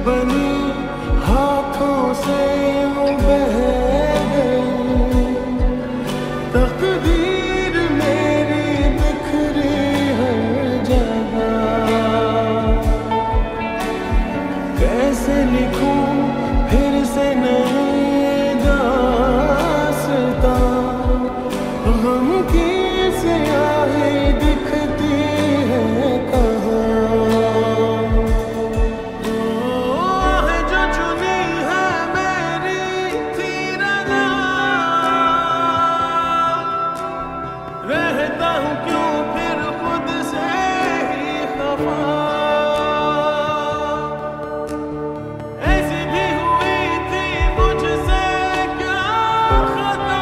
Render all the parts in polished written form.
बनी हाथों से यूं बह गई। तकदीर मेरी बिखरी हर जगह, कैसे लिखूं फिर से नई दास्तां। गम की स्याही दिखती है कहाँ, है जो चुनी है मेरी थी रजा। रहता हूँ क्यों फिर खुद से ही खफा। ऐसी भी हुई थी मुझसे क्या खता,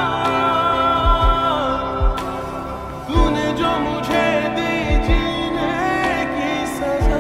तूने जो मुझे दी जीने की सजा।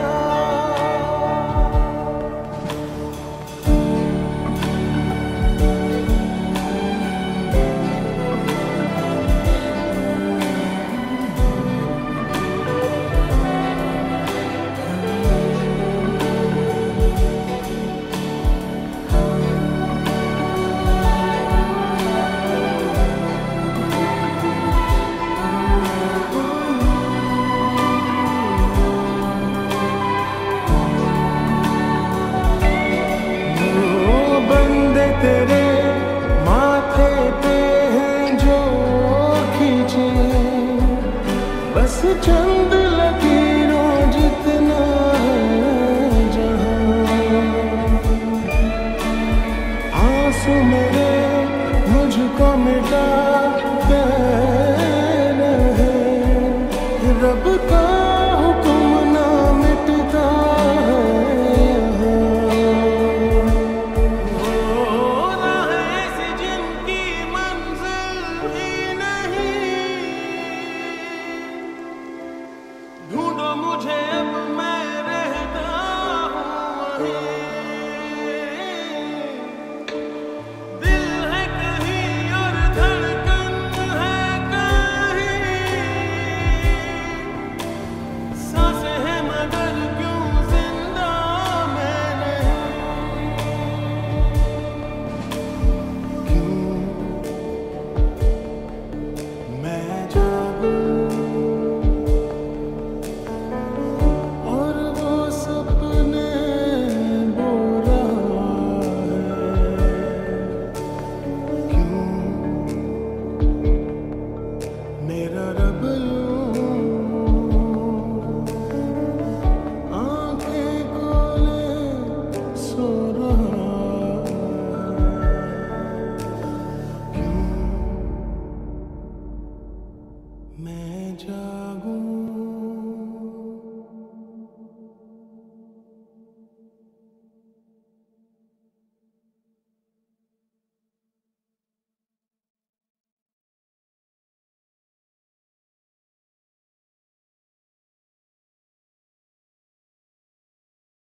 बंदे तेरे माथे पे हैं जो खींचे, बस चंद लकीरों जितना है जहां। आंसू मेरे मुझको मिटा देना है, रब का हुक्म ना मिटता है यहाँ। ना है ऐसी जिनकी मंजिल ही नहीं, ढूंढो मुझे अब मैं